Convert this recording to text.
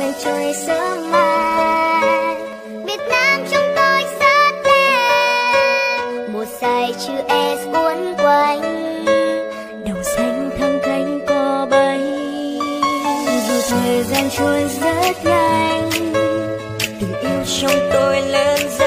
lên trời sớm mai. Việt Nam trong tôi rất đẹp, một dải chữ S cuốn quanh, đồng xanh thăng cánh cò bay. Dù thời gian trôi rất nhanh, tình yêu trong tôi lớn dần.